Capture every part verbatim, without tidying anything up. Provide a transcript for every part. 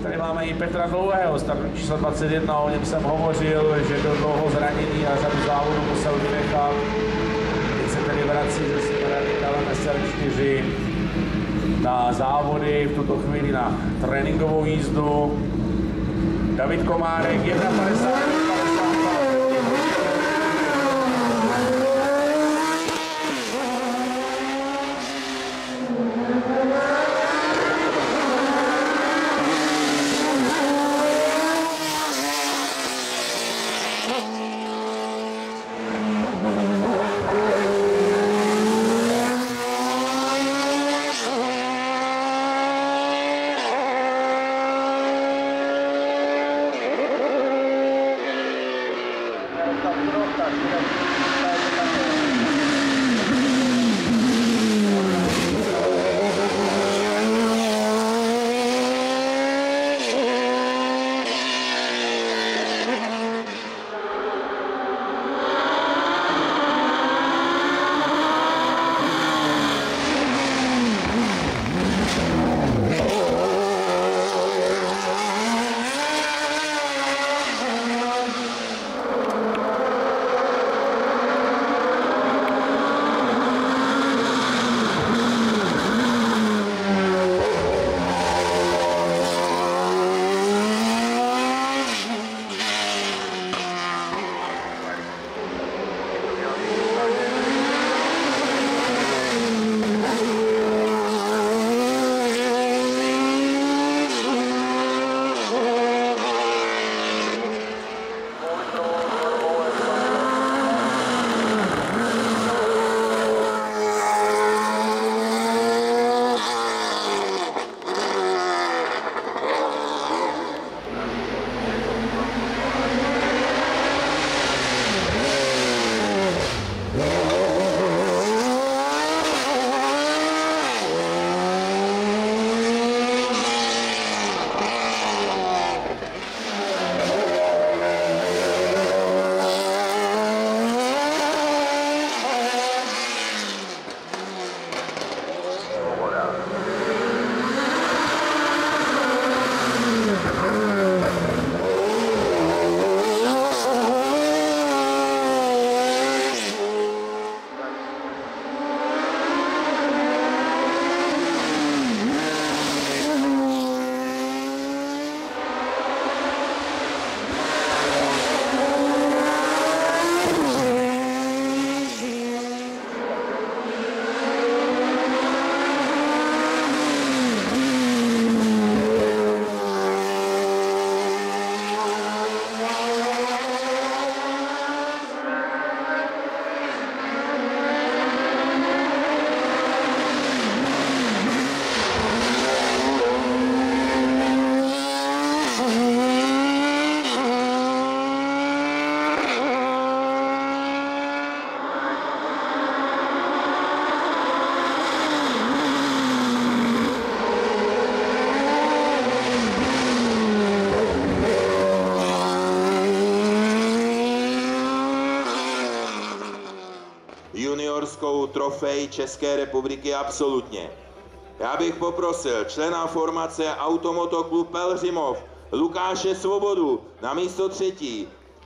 Tady máme i Petra Dlouhého, startovní číslo dvacet jedna, o něm jsem hovořil, že byl dlouho zraněný a řadu závodů musel vynechat. Teď se tedy vrací se svým Radicalem S R čtyři na závody, v tuto chvíli na tréninkovou jízdu. David Komárek, jedna padesát. juniorskou trofej České republiky absolutně. Já bych poprosil člena formace Automotoklub Pelhřimov Lukáše Svobodu na místo třetí,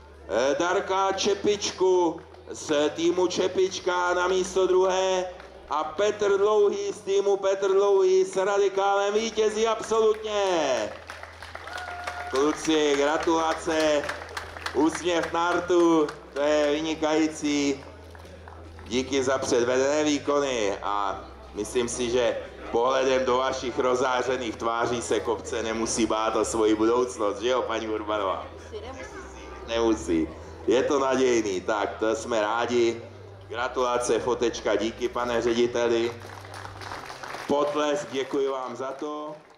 Darka Čepičku z týmu Čepička na místo druhé a Petr Dlouhý z týmu Petr Dlouhý s Radicálem vítězí absolutně. Kluci, gratulace, úsměv na rtu, to je vynikající. Díky za předvedené výkony a myslím si, že pohledem do vašich rozářených tváří se kopce nemusí bát o svoji budoucnost, že jo, paní Urbanová? Nemusí. Je to nadějný, tak to jsme rádi. Gratulace, fotečka, díky pane řediteli. Potlesk, děkuji vám za to.